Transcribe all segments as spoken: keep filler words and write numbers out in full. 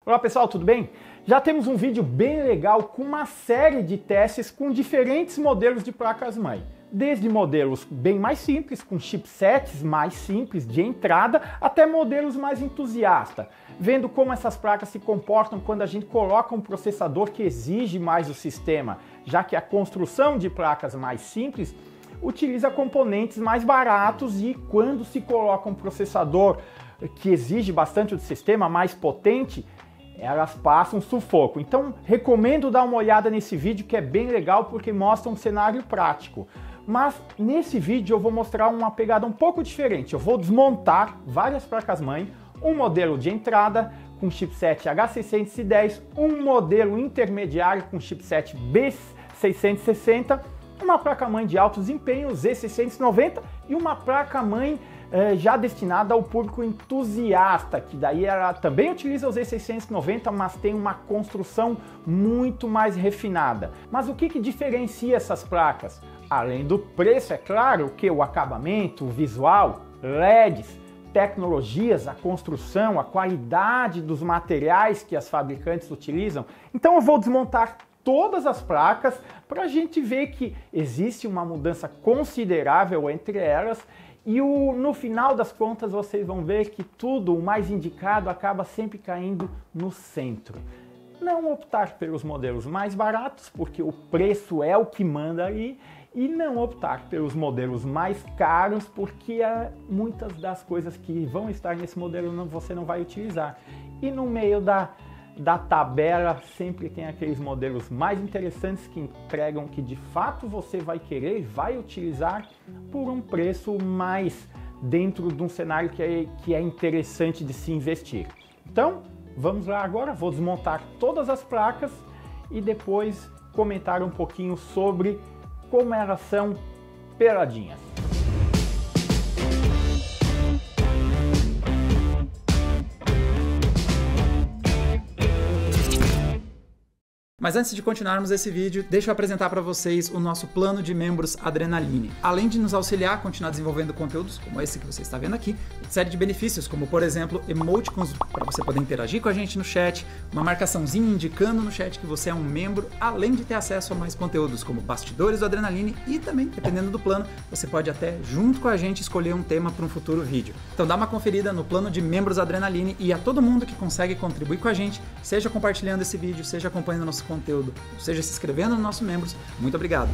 Olá pessoal, tudo bem? Já temos um vídeo bem legal com uma série de testes com diferentes modelos de placas-mãe. Desde modelos bem mais simples, com chipsets mais simples de entrada, até modelos mais entusiastas, vendo como essas placas se comportam quando a gente coloca um processador que exige mais o sistema, já que a construção de placas mais simples utiliza componentes mais baratos e quando se coloca um processador que exige bastante do sistema, mais potente, elas passam sufoco. Então recomendo dar uma olhada nesse vídeo que é bem legal porque mostra um cenário prático. Mas nesse vídeo eu vou mostrar uma pegada um pouco diferente. Eu vou desmontar várias placas-mãe, um modelo de entrada com chipset H seiscentos e dez, um modelo intermediário com chipset B seiscentos e sessenta, uma placa-mãe de alto desempenho Z seiscentos e noventa e uma placa-mãe É, já destinada ao público entusiasta, que daí ela também utiliza o Z seiscentos e noventa, mas tem uma construção muito mais refinada. Mas o que, que diferencia essas placas? Além do preço, é claro, que o acabamento, o visual, L E Ds, tecnologias, a construção, a qualidade dos materiais que as fabricantes utilizam. Então eu vou desmontar todas as placas para a gente ver que existe uma mudança considerável entre elas. E o, no final das contas vocês vão ver que tudo, o mais indicado, acaba sempre caindo no centro. Não optar pelos modelos mais baratos, porque o preço é o que manda aí, e não optar pelos modelos mais caros, porque há muitas das coisas que vão estar nesse modelo não, você não vai utilizar. E no meio da, da tabela sempre tem aqueles modelos mais interessantes que entregam que de fato você vai querer e vai utilizar por um preço mais dentro de um cenário que é, que é interessante de se investir. Então vamos lá agora, vou desmontar todas as placas e depois comentar um pouquinho sobre como elas são peladinhas. Mas antes de continuarmos esse vídeo, deixa eu apresentar para vocês o nosso plano de membros Adrenaline. Além de nos auxiliar a continuar desenvolvendo conteúdos como esse que você está vendo aqui, série de benefícios, como por exemplo, emoticons para você poder interagir com a gente no chat, uma marcaçãozinha indicando no chat que você é um membro, além de ter acesso a mais conteúdos como bastidores do Adrenaline e também, dependendo do plano, você pode até, junto com a gente, escolher um tema para um futuro vídeo. Então dá uma conferida no plano de membros Adrenaline e a todo mundo que consegue contribuir com a gente, seja compartilhando esse vídeo, seja acompanhando nosso conteúdo, ou seja, se inscrevendo nos nossos membros. Muito obrigado!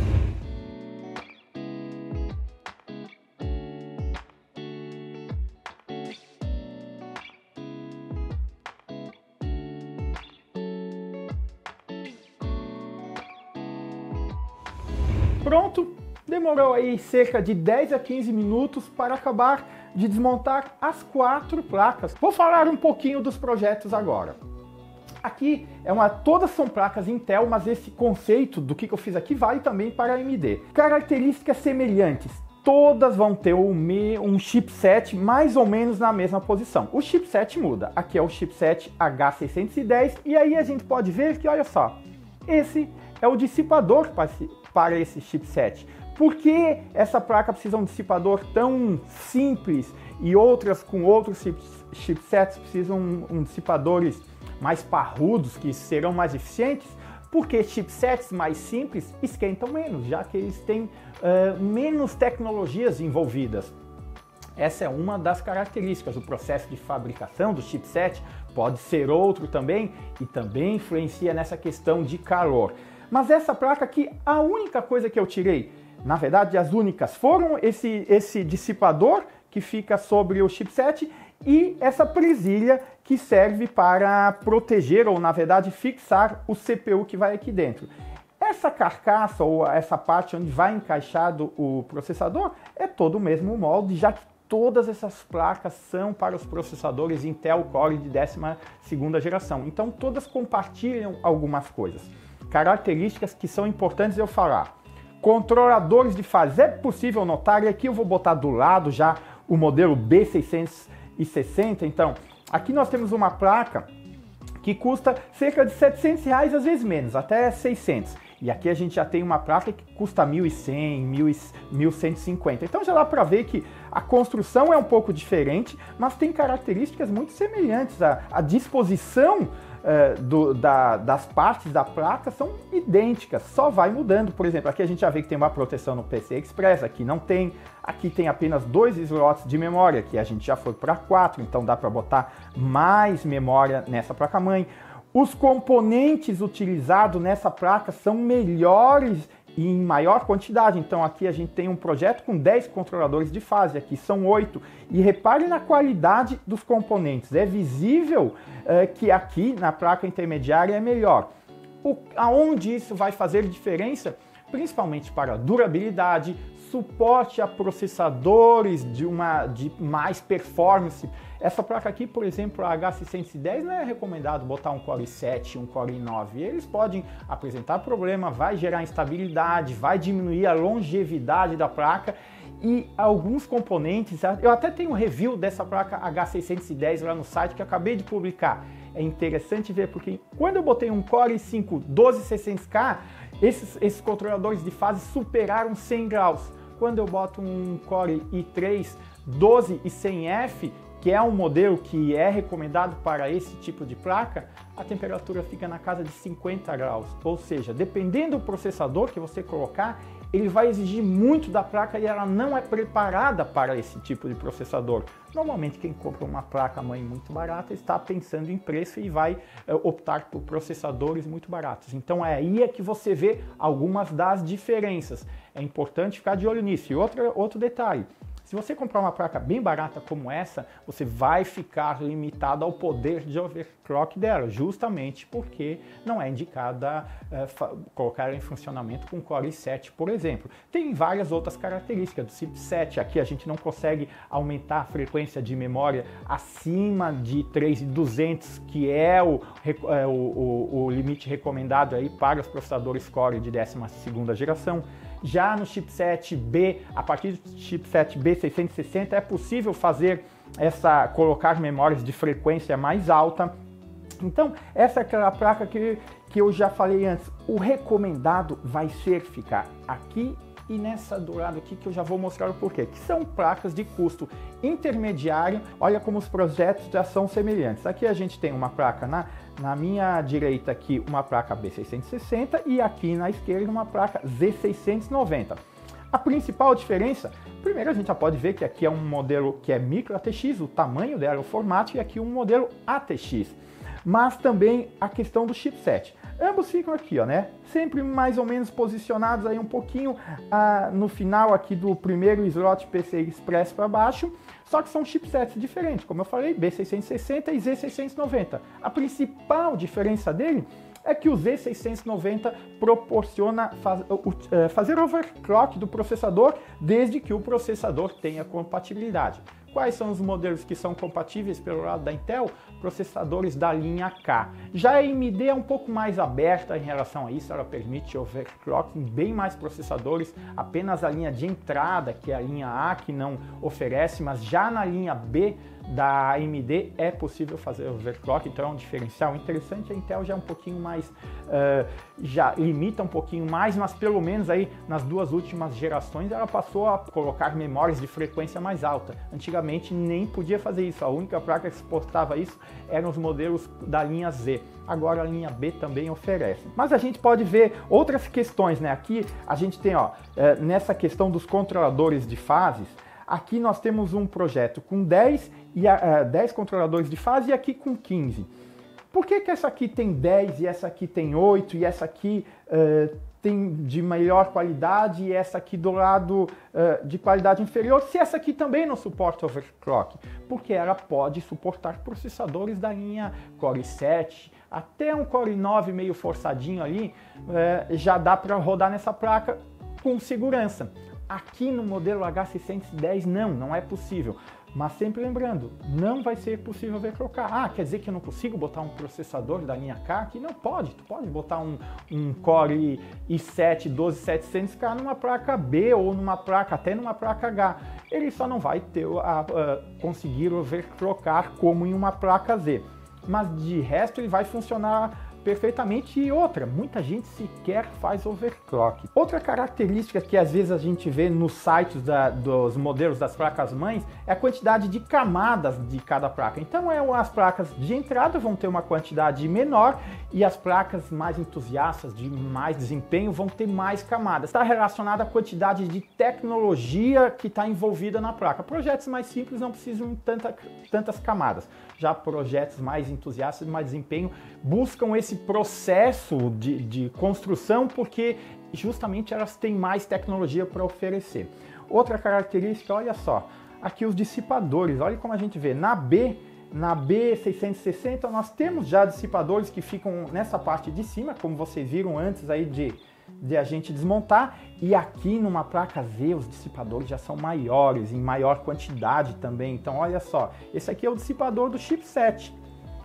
Pronto, demorou aí cerca de dez a quinze minutos para acabar de desmontar as quatro placas. Vou falar um pouquinho dos projetos agora. Aqui é uma, todas são placas Intel, mas esse conceito do que, que eu fiz aqui vale também para a A M D. Características semelhantes, todas vão ter um, um chipset mais ou menos na mesma posição. O chipset muda, aqui é o chipset H seiscentos e dez e aí a gente pode ver que, olha só, esse é o dissipador para esse, para esse chipset. Por que essa placa precisa de um dissipador tão simples e outras com outros chipsets precisam um, um dissipadores mais parrudos, que serão mais eficientes? Porque chipsets mais simples esquentam menos, já que eles têm uh, menos tecnologias envolvidas. Essa é uma das características. O processo de fabricação do chipset pode ser outro também e também influencia nessa questão de calor. Mas essa placa aqui, a única coisa que eu tirei, na verdade as únicas, foram esse, esse dissipador que fica sobre o chipset e essa presilha que serve para proteger ou, na verdade, fixar o C P U que vai aqui dentro. Essa carcaça ou essa parte onde vai encaixado o processador é todo o mesmo molde, já que todas essas placas são para os processadores Intel Core de décima segunda geração. Então todas compartilham algumas coisas. Características que são importantes eu falar. Controladores de fase. É possível notar, e aqui eu vou botar do lado já o modelo B seiscentos e sessenta. Então, aqui nós temos uma placa que custa cerca de setecentos reais, às vezes menos, até seiscentos. E aqui a gente já tem uma placa que custa mil e cem, mil cento e cinquenta. Então já dá para ver que a construção é um pouco diferente, mas tem características muito semelhantes. A, a disposição uh, do, da, das partes da placa são idênticas, só vai mudando. Por exemplo, aqui a gente já vê que tem uma proteção no P C Express, aqui não tem. Aqui tem apenas dois slots de memória, que a gente já foi para quatro, então dá para botar mais memória nessa placa-mãe. Os componentes utilizados nessa placa são melhores e em maior quantidade. Então aqui a gente tem um projeto com dez controladores de fase, aqui são oito. E repare na qualidade dos componentes. É visível é, que aqui na placa intermediária é melhor. O, aonde isso vai fazer diferença? Principalmente para durabilidade, suporte a processadores de, uma, de mais performance. Essa placa aqui, por exemplo, a H seiscentos e dez, não é recomendado botar um Core i sete, um Core i nove. Eles podem apresentar problema, vai gerar instabilidade, vai diminuir a longevidade da placa e alguns componentes. Eu até tenho um review dessa placa H seiscentos e dez lá no site que eu acabei de publicar. É interessante ver porque quando eu botei um Core i cinco doze seiscentos K, esses, esses controladores de fase superaram cem graus. Quando eu boto um Core i três doze e cem F, que é um modelo que é recomendado para esse tipo de placa, a temperatura fica na casa de cinquenta graus. Ou seja, dependendo do processador que você colocar, ele vai exigir muito da placa e ela não é preparada para esse tipo de processador. Normalmente quem compra uma placa-mãe muito barata está pensando em preço e vai é, optar por processadores muito baratos. Então é aí é que você vê algumas das diferenças. É importante ficar de olho nisso. E outro, outro detalhe, se você comprar uma placa bem barata como essa, você vai ficar limitado ao poder de overclock dela, justamente porque não é indicada uh, colocar ela em funcionamento com Core i sete, por exemplo. Tem várias outras características do chipset. Aqui a gente não consegue aumentar a frequência de memória acima de três mil e duzentos, que é o, é, o, o, o limite recomendado aí para os processadores Core de décima segunda geração. Já no chipset B, a partir do chipset B seiscentos e sessenta, é possível fazer essa, colocar memórias de frequência mais alta. Então, essa é aquela placa que, que eu já falei antes. O recomendado vai ser ficar aqui e nessa do lado aqui, que eu já vou mostrar o porquê, que são placas de custo intermediário. Olha como os projetos já são semelhantes. Aqui a gente tem uma placa na, na minha direita aqui, uma placa B seiscentos e sessenta e aqui na esquerda uma placa Z seiscentos e noventa. A principal diferença, primeiro a gente já pode ver que aqui é um modelo que é micro A T X, o tamanho dela, o formato, e aqui um modelo A T X. Mas também a questão do chipset. Ambos ficam aqui, ó, né? Sempre mais ou menos posicionados aí um pouquinho ah, no final aqui do primeiro slot P C Express para baixo, só que são chipsets diferentes, como eu falei, B seiscentos e sessenta e Z seiscentos e noventa. A principal diferença dele é que o Z seiscentos e noventa proporciona faz, uh, fazer overclock do processador desde que o processador tenha compatibilidade. Quais são os modelos que são compatíveis pelo lado da Intel? Processadores da linha K. Já a A M D é um pouco mais aberta em relação a isso, ela permite overclock em bem mais processadores, apenas a linha de entrada, que é a linha A, que não oferece, mas já na linha B da A M D é possível fazer overclock, então é um diferencial interessante. A Intel já é um pouquinho mais, uh, já limita um pouquinho mais, mas pelo menos aí nas duas últimas gerações ela passou a colocar memórias de frequência mais alta. Antigamente nem podia fazer isso, a única placa que suportava isso eram os modelos da linha Z. Agora a linha B também oferece. Mas a gente pode ver outras questões, né? Aqui a gente tem, ó, nessa questão dos controladores de fases, aqui nós temos um projeto com dez, e, uh, dez controladores de fase e aqui com quinze. Por que que essa aqui tem dez e essa aqui tem oito e essa aqui uh, tem de melhor qualidade e essa aqui do lado uh, de qualidade inferior, se essa aqui também não suporta overclock? Porque ela pode suportar processadores da linha Core i sete, até um Core i nove meio forçadinho ali, uh, já dá para rodar nessa placa com segurança. Aqui no modelo H seiscentos e dez não, não é possível. Mas sempre lembrando, não vai ser possível overclockar. Ah, quer dizer que eu não consigo botar um processador da linha K aqui? Não pode, tu pode botar um, um Core i sete doze setecentos K numa placa B ou numa placa, até numa placa H. Ele só não vai ter a, a, conseguir overclockar como em uma placa Z. Mas de resto ele vai funcionar perfeitamente. E outra, muita gente sequer faz overclock. Outra característica que às vezes a gente vê nos sites da, dos modelos das placas-mães é a quantidade de camadas de cada placa. Então é, as placas de entrada vão ter uma quantidade menor e as placas mais entusiastas, de mais desempenho, vão ter mais camadas. Está relacionado à quantidade de tecnologia que está envolvida na placa. Projetos mais simples não precisam de tanta, tantas camadas. Já projetos mais entusiastas, de mais desempenho, buscam esse processo de, de construção porque justamente elas têm mais tecnologia para oferecer. Outra característica, olha só, aqui os dissipadores, olha como a gente vê, na B, na B seiscentos e sessenta nós temos já dissipadores que ficam nessa parte de cima, como vocês viram antes aí de, de a gente desmontar, e aqui numa placa Z os dissipadores já são maiores, em maior quantidade também. Então olha só, esse aqui é o dissipador do chipset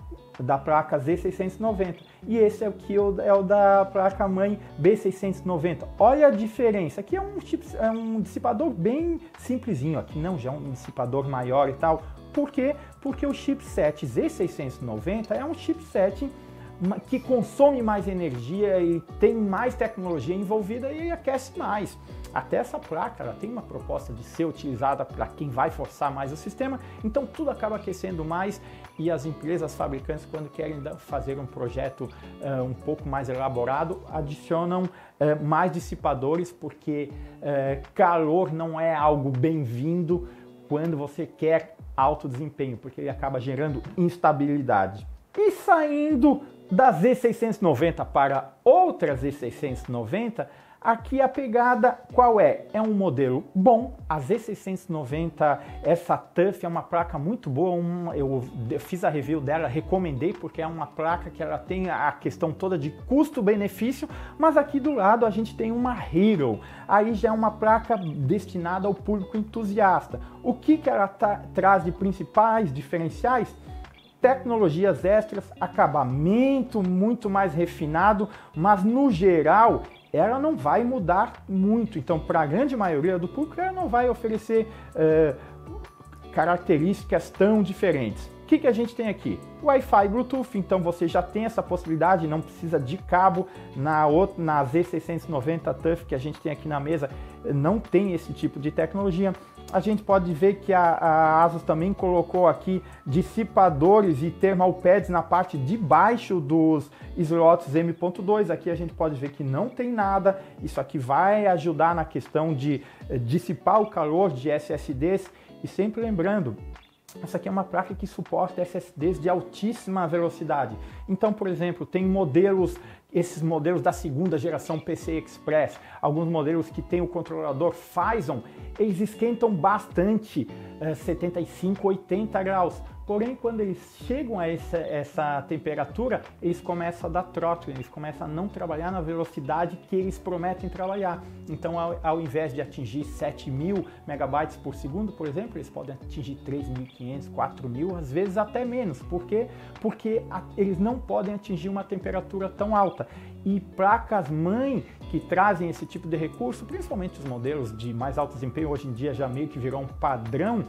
da placa Z seiscentos e noventa e esse aqui é o, é o da placa-mãe B seiscentos e noventa. Olha a diferença, aqui é um, chip, é um dissipador bem simplesinho, aqui não, já é um dissipador maior e tal. Por quê? Porque o chipset Z seiscentos e noventa é um chipset que consome mais energia e tem mais tecnologia envolvida e aquece mais. Até essa placa, ela tem uma proposta de ser utilizada para quem vai forçar mais o sistema, então tudo acaba aquecendo mais e as empresas fabricantes, quando querem fazer um projeto uh, um pouco mais elaborado, adicionam uh, mais dissipadores, porque uh, calor não é algo bem-vindo quando você quer alto desempenho, porque ele acaba gerando instabilidade. E saindo da Z seiscentos e noventa para outra Z seiscentos e noventa, aqui a pegada qual é? É um modelo bom, a Z seiscentos e noventa, essa T U F é uma placa muito boa, um, eu fiz a review dela, recomendei porque é uma placa que ela tem a questão toda de custo-benefício, mas aqui do lado a gente tem uma Hero, aí já é uma placa destinada ao público entusiasta. O que, que ela tá, traz de principais diferenciais? Tecnologias extras, acabamento muito mais refinado, mas no geral ela não vai mudar muito. Então, para a grande maioria do público, ela não vai oferecer uh, características tão diferentes. O que, que a gente tem aqui? Wi-Fi Bluetooth, então você já tem essa possibilidade, não precisa de cabo. Na, outra, na Z seiscentos e noventa T U F que a gente tem aqui na mesa, não tem esse tipo de tecnologia. A gente pode ver que a, a ASUS também colocou aqui dissipadores e thermal pads na parte de baixo dos slots M ponto dois. Aqui a gente pode ver que não tem nada. Isso aqui vai ajudar na questão de eh, dissipar o calor de S S Ds. E sempre lembrando, essa aqui é uma placa que suporta S S Ds de altíssima velocidade. Então, por exemplo, tem modelos, esses modelos da segunda geração P C I Express, alguns modelos que tem o controlador Phison, eles esquentam bastante, eh, setenta e cinco, oitenta graus. Porém, quando eles chegam a essa, essa temperatura, eles começam a dar throttling, eles começam a não trabalhar na velocidade que eles prometem trabalhar. Então, ao, ao invés de atingir sete mil megabytes por segundo, por exemplo, eles podem atingir três mil e quinhentos, quatro mil, às vezes até menos. Por quê? Porque a, eles não podem atingir uma temperatura tão alta. E placas-mãe que trazem esse tipo de recurso, principalmente os modelos de mais alto desempenho, hoje em dia já meio que virou um padrão,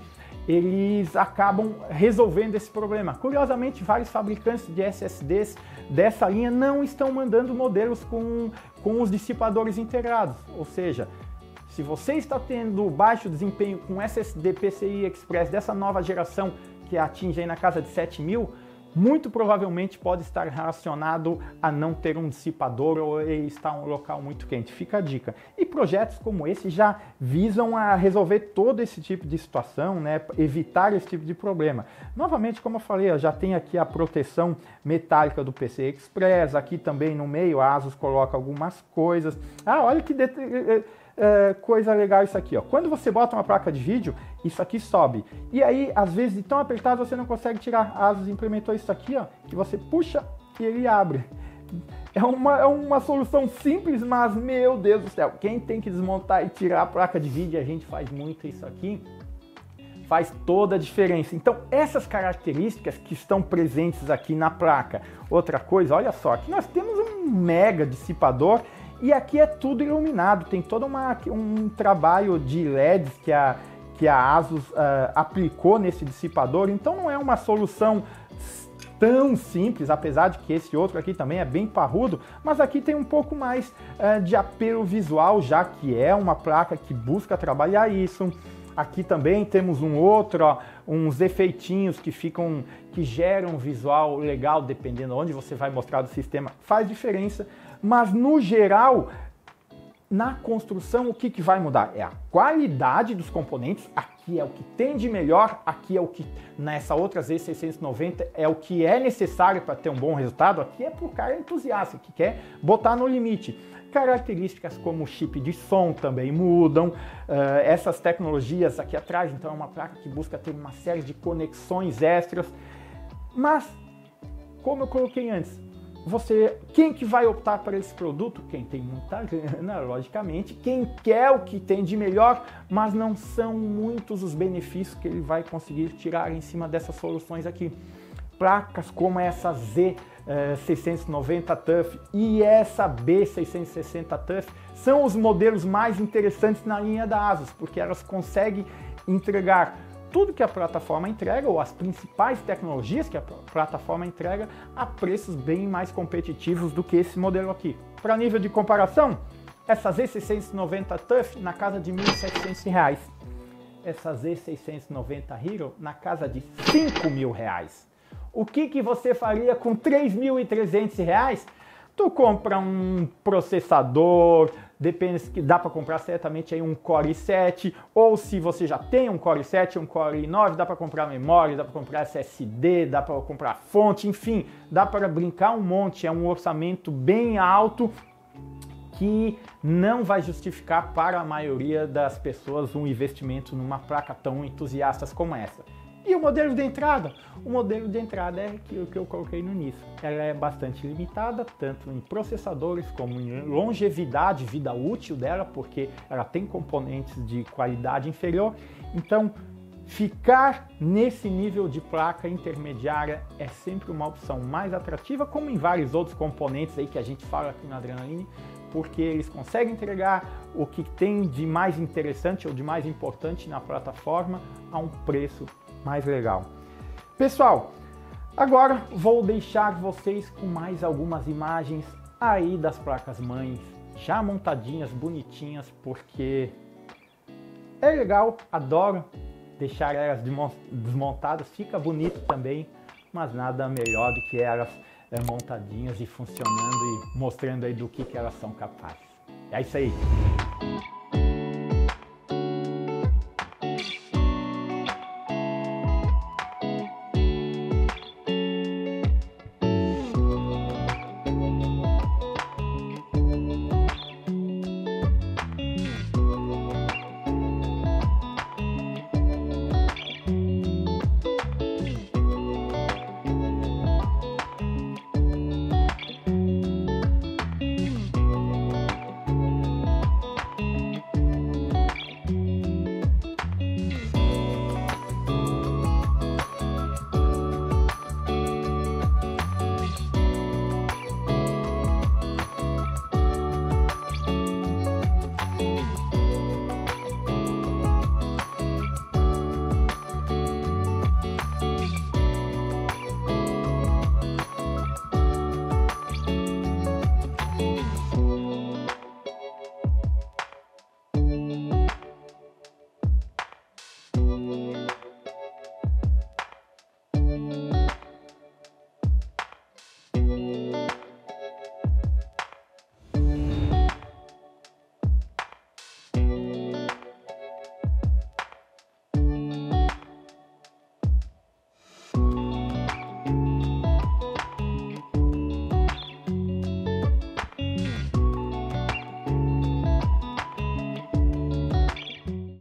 eles acabam resolvendo esse problema. Curiosamente, vários fabricantes de S S Ds dessa linha não estão mandando modelos com, com os dissipadores integrados. Ou seja, se você está tendo baixo desempenho com S S D P C I Express dessa nova geração que atinge aí na casa de sete mil, muito provavelmente pode estar relacionado a não ter um dissipador ou estar em um local muito quente. Fica a dica. E projetos como esse já visam a resolver todo esse tipo de situação, né? Evitar esse tipo de problema. Novamente, como eu falei, já tem aqui a proteção metálica do P C I Express, aqui também no meio a ASUS coloca algumas coisas. Ah, olha que det... É, coisa legal isso aqui, ó. Quando você bota uma placa de vídeo, isso aqui sobe. E aí, às vezes, de tão apertado, você não consegue tirar. A ASUS implementou isso aqui, ó, que você puxa e ele abre. É uma, é uma solução simples, mas, meu Deus do céu, quem tem que desmontar e tirar a placa de vídeo, a gente faz muito isso aqui, faz toda a diferença. Então, essas características que estão presentes aqui na placa. Outra coisa, olha só, aqui nós temos um mega dissipador. E aqui é tudo iluminado, tem todo uma, um trabalho de L E Ds que a, que a ASUS uh, aplicou nesse dissipador, então não é uma solução tão simples, apesar de que esse outro aqui também é bem parrudo, mas aqui tem um pouco mais uh, de apelo visual, já que é uma placa que busca trabalhar isso. Aqui também temos um outro, ó, uns efeitinhos que ficam, que geram um visual legal, dependendo de onde você vai mostrar do sistema, faz diferença, mas no geral, na construção, o que, que vai mudar? É a qualidade dos componentes, aqui é o que tem de melhor, aqui é o que, nessa outra Z seiscentos e noventa, é o que é necessário para ter um bom resultado, aqui é para o cara entusiasta, que quer botar no limite. Características como o chip de som também mudam, uh, essas tecnologias aqui atrás, então é uma placa que busca ter uma série de conexões extras, mas, como eu coloquei antes, Você, quem que vai optar por esse produto? Quem tem muita grana, logicamente, quem quer o que tem de melhor, mas não são muitos os benefícios que ele vai conseguir tirar em cima dessas soluções aqui. Placas como essa Z seiscentos e noventa T U F e essa B seiscentos e sessenta T U F são os modelos mais interessantes na linha da ASUS, porque elas conseguem entregar tudo que a plataforma entrega, ou as principais tecnologias que a plataforma entrega, a preços bem mais competitivos do que esse modelo aqui. Para nível de comparação, essa Z seiscentos e noventa T U F na casa de mil e setecentos reais, essa Z seiscentos e noventa Hero na casa de cinco mil reais. O que, que você faria com três mil e trezentos reais? Tu compra um processador, depende que dá para comprar certamente aí um Core i sete, ou se você já tem um Core i sete, um Core i nove, dá para comprar memória, dá para comprar S S D, dá para comprar fonte, enfim, dá para brincar um monte, é um orçamento bem alto que não vai justificar para a maioria das pessoas um investimento numa placa tão entusiastas como essa. E o modelo de entrada? O modelo de entrada é aquilo que eu coloquei no início. Ela é bastante limitada, tanto em processadores como em longevidade, vida útil dela, porque ela tem componentes de qualidade inferior. Então, ficar nesse nível de placa intermediária é sempre uma opção mais atrativa, como em vários outros componentes aí que a gente fala aqui na Adrenaline, porque eles conseguem entregar o que tem de mais interessante ou de mais importante na plataforma a um preço mais legal. Pessoal, agora vou deixar vocês com mais algumas imagens aí das placas mães, já montadinhas, bonitinhas, porque é legal, adoro deixar elas desmontadas, fica bonito também, mas nada melhor do que elas é, montadinhas e funcionando e mostrando aí do que, que elas são capazes. É isso aí!